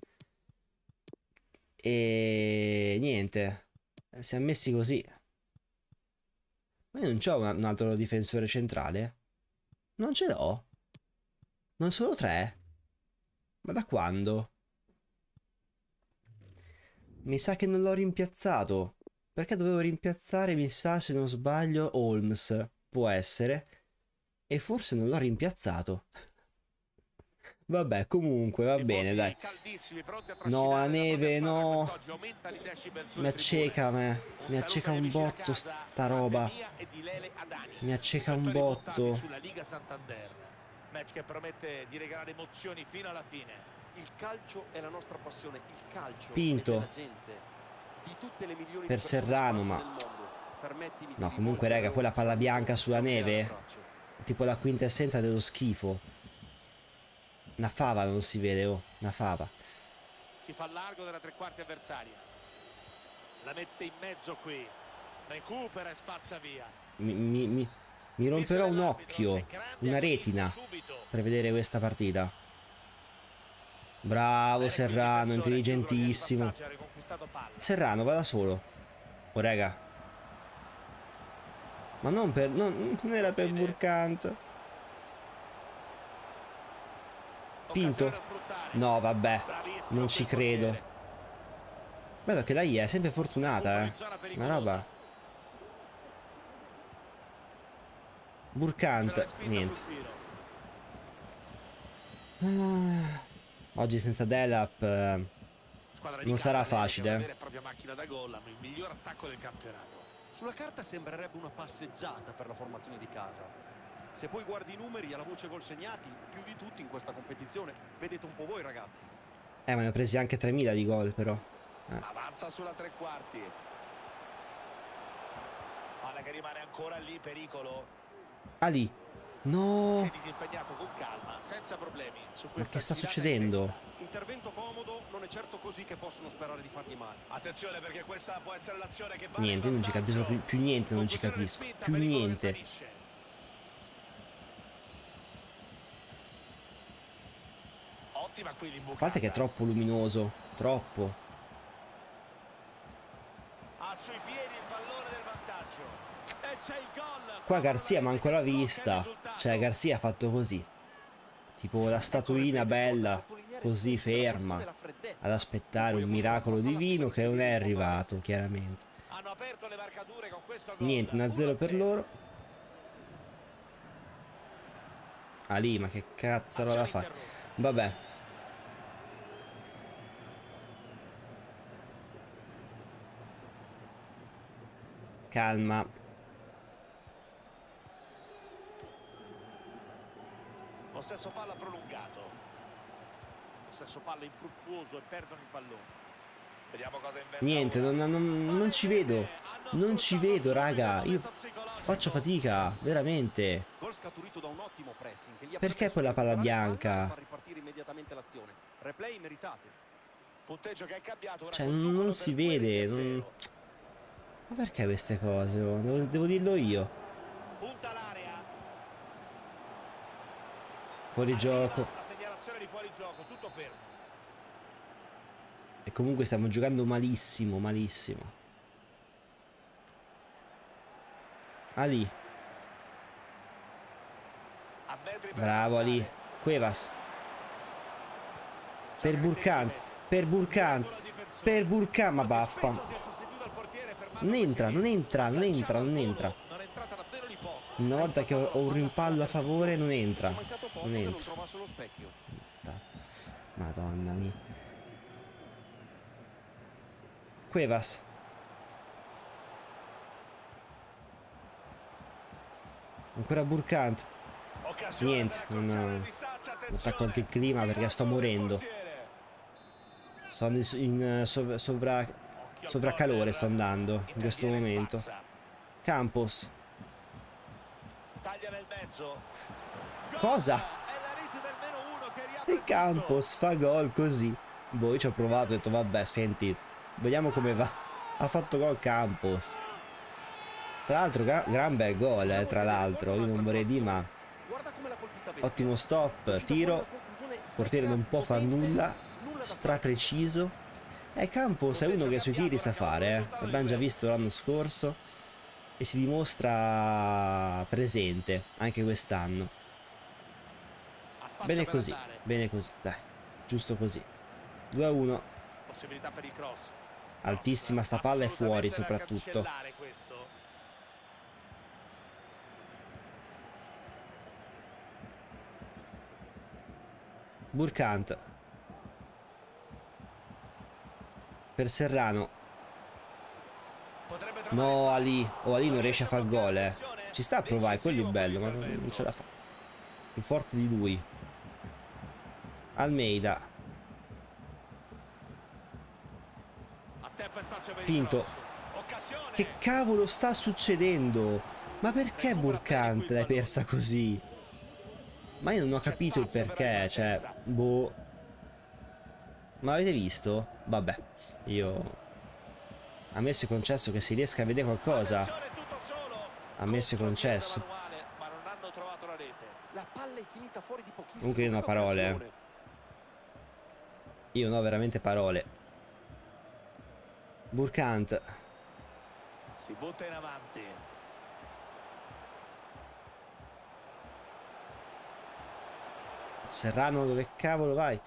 S1: E niente. Si è messi così. Ma io non c'ho un altro difensore centrale? Non ce l'ho. Non solo tre? Ma da quando? Mi sa che non l'ho rimpiazzato. Perché dovevo rimpiazzare, mi sa, se non sbaglio, Holmes. Può essere. E forse non l'ho rimpiazzato. Vabbè, comunque, va bene, dai. No, la neve, no. Mi acceca, me. Mi acceca un botto sta roba. Mi acceca un botto.
S4: Match che promette di regalare emozioni fino alla fine.
S2: Il calcio è la nostra passione. Il calcio
S1: Pinto.
S2: è della gente. Di tutte le milioni
S1: Per
S2: di
S1: Serrano, ma... No, comunque, raga, poi la palla bianca sulla neve è tipo la quintessenza dello schifo. Una fava non si vede, oh. Una fava.
S4: Si fa largo della tre quarti avversaria. La mette in mezzo qui. Recupera e spazza via.
S1: Mi, mi, mi, mi romperò un occhio, una retina, per vedere questa partita. Bravo Serrano, intelligentissimo. Serrano, va da solo. Oh, raga. Ma non per... Non, non era per Burkant. Pinto? No, vabbè. Non ci credo. Vedo che la I A è sempre fortunata, eh. Una roba. Burkant. Niente. Ah, oggi senza Delap eh, non sarà facile.
S4: Vera e propria macchina da gol, hanno il miglior attacco del campionato.
S2: Sulla carta sembrerebbe una passeggiata per la formazione di casa. Se poi guardi i numeri alla voce gol segnati, più di tutti in questa competizione. Vedete un po' voi, ragazzi.
S1: Eh, ma ne ho presi anche tremila di gol, però. Eh.
S4: Avanza sulla tre quarti. Palla che rimane ancora lì, pericolo.
S1: Ah, lì. No.
S4: Si è disimpegnato con calma, senza problemi. Su
S1: Ma che sta succedendo?
S2: Intervento comodo, non è certo così che possono sperare di fargli male.
S4: Attenzione, perché questa può essere l'azione che va.
S1: Niente, non ci capisco più, più niente, non ci capisco. Più niente.
S4: Ottima qui l'imbucata.
S1: A parte che è troppo luminoso. Troppo.
S4: Ha sui piedi il pallone del vantaggio. E c'è il gol.
S1: Qua Garcia manco l'ha vista. Cioè Garcia ha fatto così. Tipo la statuina bella. Così ferma. Ad aspettare un miracolo divino che non è arrivato, chiaramente.
S4: Hanno aperto le marcature con questo gol.
S1: Niente, uno a zero per loro. Ah lì, ma che cazzarola la fa? Vabbè. Calma.
S4: Possesso palla prolungato. Possesso palla infruttuoso e perdono il pallone. Vediamo cosa inventa.
S1: Niente, non, non, non ci vedo. Non ci vedo, raga. Io faccio fatica, veramente.
S2: Gol scaturito da un ottimo pressing che gli ha
S1: Perché poi la palla bianca?
S2: far ripartire immediatamente l'azione. Replay meritate.
S4: Punteggio che è cambiato.
S1: Cioè non, non si vede. Non... Ma perché queste cose? Oh? Devo, devo dirlo io.
S4: Punta l'area.
S1: Fuori gioco.
S4: La segnalazione di fuori gioco, tutto fermo.
S1: E comunque stiamo giocando malissimo, malissimo. Ali. Bravo Ali. Cuevas. Per Burkant. Per Burkant. Per Burkant. Ma baffa. Non entra, non entra, non entra, non entra. Una volta che ho, ho un rimpallo a favore non entra. Non entra. Madonna mia. Cuevas. Ancora Burkant. Niente, non, non attacco anche il clima perché sto morendo. Sono in, in sov, sovra, sovracalore, sto andando in questo momento. Campos. Cosa? E Campos fa gol così. Boh, io ci ho provato e ho detto vabbè, senti, vediamo come va. Ha fatto gol Campos. Tra l'altro gra gran bel gol, eh, tra l'altro, io non vorrei dire, ma ottimo stop, tiro, il portiere non può far nulla, strapreciso. E Campos è uno che sui tiri sa fare, eh. L'abbiamo già visto l'anno scorso e si dimostra presente anche quest'anno. Bene così, bene così, dai, giusto così. due a uno. Altissima sta palla e fuori soprattutto. Burkant. Per Serrano. No, Ali. Oh, Ali non riesce a far gol, eh. Ci sta a provare, quello è bello, ma non, non ce la fa. Più forte di lui. Almeida. Pinto. Che cavolo sta succedendo? Ma perché Burkant l'hai persa così? Ma io non ho capito il perché, cioè, boh. Ma avete visto? Vabbè, io... Ammesso e concesso che si riesca a vedere qualcosa. Ammesso e concesso. Comunque io non ho parole. Io non ho veramente parole. Burkant.
S4: Si butta in avanti.
S1: Serrano, dove cavolo vai?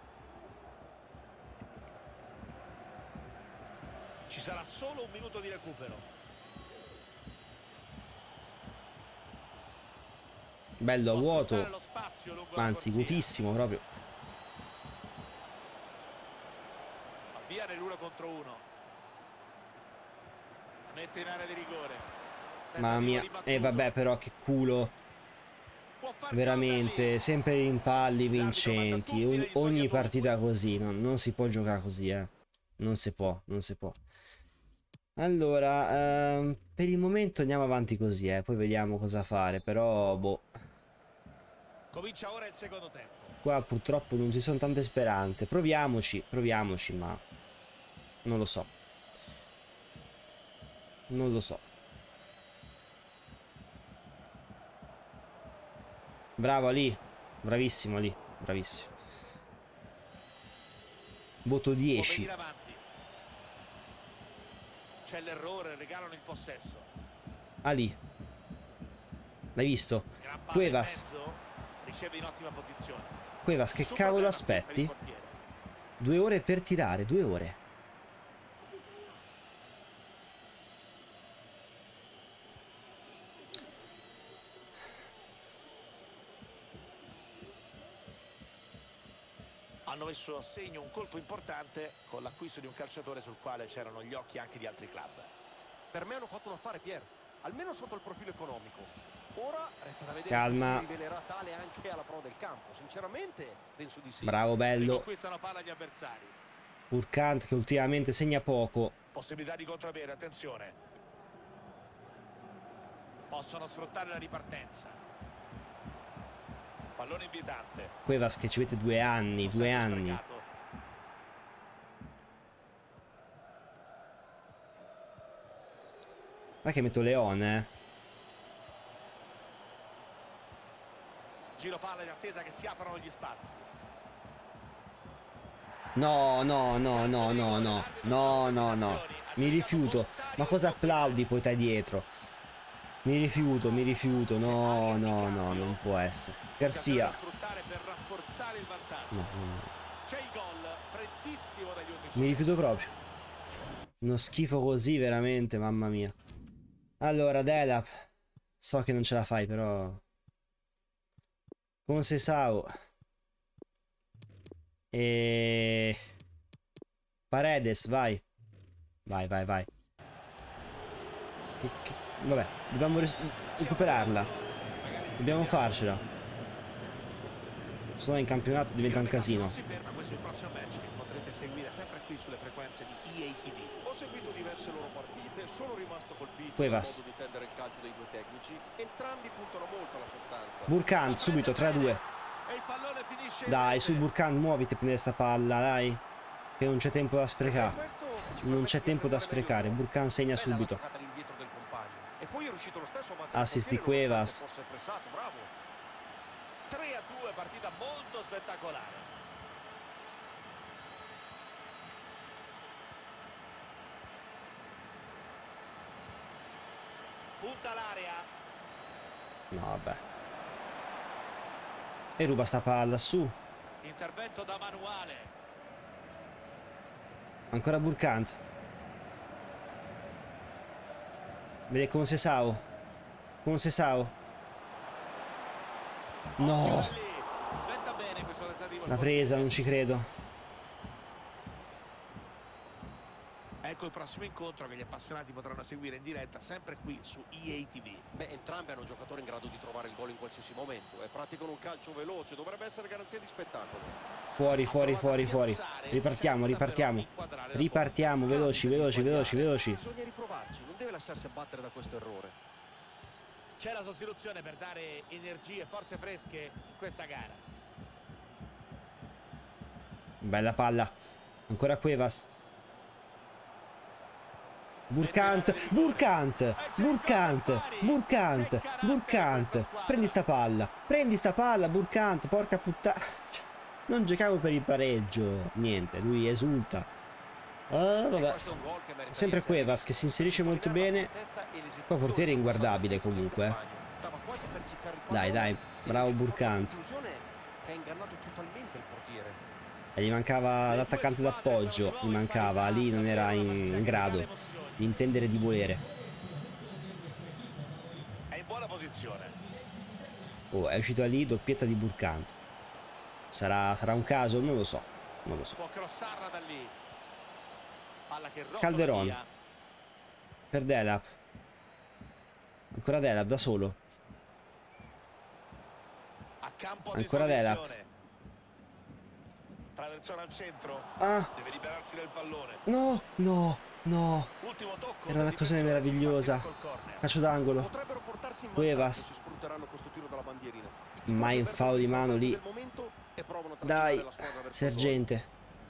S4: Ci sarà solo un minuto di recupero.
S1: Bello a vuoto. Anzi, vuotissimo proprio.
S4: Avvia nell'uno contro uno. Mette in area di rigore.
S1: Mamma mia. E eh, vabbè, però che culo. Veramente, sempre rimpalli vincenti. Ogni, ogni partita così. Non, non si può giocare così, eh. Non si può, non si può. Allora, ehm, per il momento andiamo avanti così, eh. Poi vediamo cosa fare. Però, boh.
S4: Comincia ora il secondo tempo.
S1: Qua purtroppo non ci sono tante speranze. Proviamoci, proviamoci, ma non lo so. Non lo so. Bravo lì. Bravissimo lì. Bravissimo. Voto dieci.
S4: C'è l'errore, regalano il possesso.
S1: Ali. L'hai visto? Cuevas.
S4: Riceve in ottima posizione.
S1: Cuevas, che cavolo aspetti? Due ore per tirare, due ore.
S4: Hanno messo a segno un colpo importante con l'acquisto di un calciatore sul quale c'erano gli occhi anche di altri club.
S3: Per me hanno fatto un affare, Pier, almeno sotto il profilo economico. Ora resta da vedere
S1: Calma.
S3: se si rivelerà tale anche alla prova del campo. Sinceramente penso di sì.
S1: Bravo, bello.
S4: Conquistano palla gli avversari.
S1: Burkant che ultimamente segna poco.
S4: Possibilità di contropiede, attenzione. Possono sfruttare la ripartenza. Pallone invietante.
S1: Cuevas che ci mette due anni, due anni. Ma che metto Leone, eh?
S4: Giro palla in attesa che si aprano gli spazi.
S1: No, no, no, no, no, no. No, no, no. Mi rifiuto. Ma cosa applaudi poi stai dietro? Mi rifiuto, mi rifiuto. No, no, no, non può essere. Garcia. No, no, no. Mi rifiuto proprio. Uno schifo così, veramente, mamma mia. Allora, Delap. So che non ce la fai, però... Con Sesao. E... Paredes, vai. Vai, vai, vai. Che, che... Vabbè, dobbiamo recuperarla. Dobbiamo farcela. Se no in campionato diventa un casino.
S4: Questo è il prossimo match che potrete seguire sempre qui sulle frequenze di E A T V.
S2: Ho seguito diverse loro partite, sono rimasto colpito
S1: Cuevas.
S2: dal modo di intendere il calcio dei due tecnici. Entrambi puntano molto alla sostanza.
S1: Burkhan, subito, tre a due.
S4: E il pallone finisce.
S1: Dai, su Burkhan, muoviti a prendere sta palla, dai. Che non c'è tempo da sprecare. Non c'è tempo da sprecare. Burkhan segna subito.
S2: E poi è riuscito lo stesso a
S1: Assist di Cuevas.
S4: tre a due, partita molto spettacolare. Punta l'area.
S1: No, vabbè. E ruba sta palla, su.
S4: Intervento da manuale.
S1: Ancora Burkhan. Vede con Sesao. Con Sesao. No. La presa, non ci credo.
S4: Ecco il prossimo incontro che gli appassionati potranno seguire in diretta sempre qui su E A T V.
S2: Beh, entrambi hanno giocatori in grado di trovare il gol in qualsiasi momento e praticano un calcio veloce, dovrebbe essere garanzia di spettacolo.
S1: Fuori, fuori, fuori, fuori. Ripartiamo, ripartiamo. Ripartiamo, veloci, veloci, veloci, veloci.
S2: Bisogna riprovarci, non deve lasciarsi abbattere da questo errore.
S4: C'è la sostituzione per dare energie, forze fresche in questa gara.
S1: Bella palla. Ancora Cuevas. Burkant, Burkant, Burkant, Burkant, Burkant. Prendi sta palla, prendi sta palla, Burkant, porca puttana. Non giocavo per il pareggio. Niente, lui esulta. Oh, vabbè. Sempre Cuevas che si inserisce molto bene. Qua portiere inguardabile comunque. Eh. Dai, dai, bravo Burkant. E gli mancava l'attaccante d'appoggio. Gli mancava, lì non era in, in grado di intendere di volere.
S4: È in buona posizione.
S1: Oh, è uscito da lì, doppietta di Burkant. Sarà, sarà un caso? Non lo so. Non lo so.
S4: Può crossarla da lì. Palla che rotola
S1: Calderon.
S4: via.
S1: Per Delap. Ancora Delap da solo.
S4: A campo a
S1: Ancora Delap.
S4: disposizione. Traversone al centro.
S1: Ah,
S4: Deve liberarsi del pallone.
S1: no, no, no.
S4: Ultimo tocco.
S1: Era una cosa meravigliosa. Calcio d'angolo.
S2: Potrebbero portarsi in
S1: Cuevas.
S2: vantaggio se sfrutteranno questo tiro dalla bandierina.
S1: Mai un foul di mano lì.
S2: E provano a
S1: Dai,
S2: trascinare la squadra verso il
S1: sergente.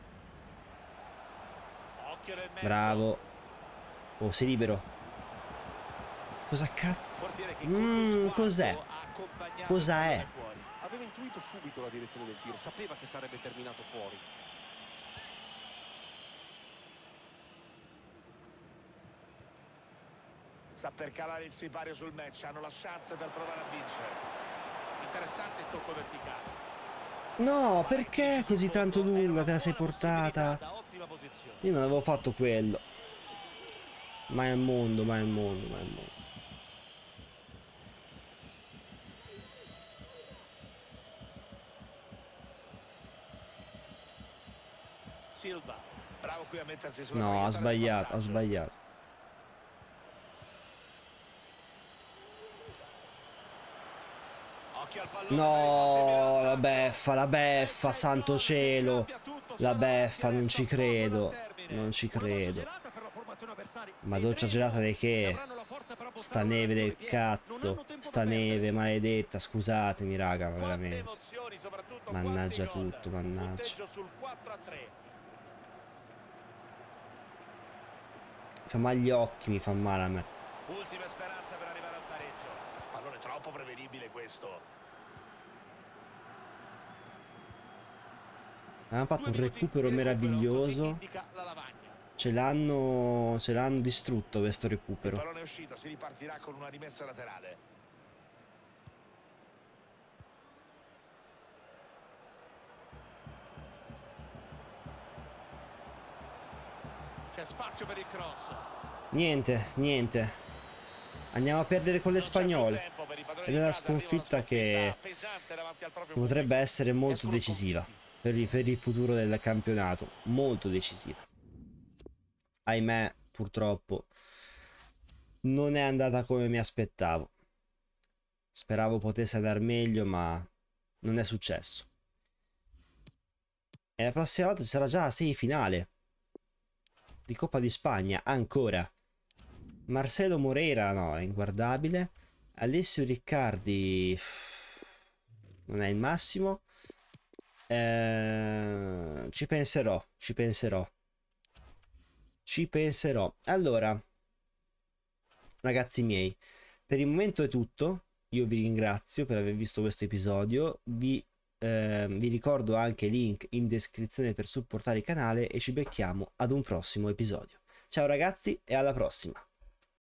S4: Occhio nel mezzo.
S1: Bravo. Oh, sei libero. Cosa cazzo?
S4: Portiere che
S1: Mmm,
S4: colpo
S1: cos'è?
S4: sguardo ha accompagnato
S1: Cosa
S4: il
S1: è?
S4: pallone fuori.
S2: gol. Aveva intuito subito la direzione del tiro, sapeva che sarebbe terminato fuori.
S4: Sta per calare il sipario sul match, hanno la chance per provare a vincere. Interessante il tocco verticale.
S1: No, perché così tanto lunga te la sei portata?
S4: Da ottima posizione.
S1: Io non avevo fatto quello. Mai al mondo, mai al mondo, mai al mondo.
S4: Silva, bravo qui a mettersi sulla
S1: No, ha
S4: traiettoria del
S1: sbagliato, ha
S4: passaggio.
S1: sbagliato.
S4: Occhio al pallone
S1: No,
S4: per il
S1: la beffa, la beffa, santo cielo. La beffa, non ci credo. Non ci credo. Ma doccia gelata di che? Sta neve del cazzo. Sta neve maledetta, scusatemi raga, veramente. Mannaggia tutto, mannaggia. Fa male gli occhi, mi fa male a me.
S4: Ultima speranza per arrivare al pareggio. Pallone troppo prevedibile questo.
S1: Hanno fatto un recupero meraviglioso. Ce l'hanno ce l'hanno distrutto questo recupero.
S4: Il pallone è uscito, si ripartirà con una rimessa laterale. C'è spazio per il cross.
S1: Niente, niente. Andiamo a perdere con le spagnole. Ed è una sconfitta che, che potrebbe essere molto decisiva per il, per il futuro del campionato. Molto decisiva. Ahimè, purtroppo, non è andata come mi aspettavo. Speravo potesse andare meglio, ma non è successo. E la prossima volta ci sarà già la semifinale di Coppa di Spagna, ancora. Marcelo Moreira, no, è inguardabile. Alessio Riccardi non è il massimo. Eh, ci penserò, ci penserò. Ci penserò. Allora, ragazzi miei, per il momento è tutto. Io vi ringrazio per aver visto questo episodio. Vi, eh, vi ricordo anche il link in descrizione per supportare il canale e ci becchiamo ad un prossimo episodio. Ciao ragazzi e alla prossima!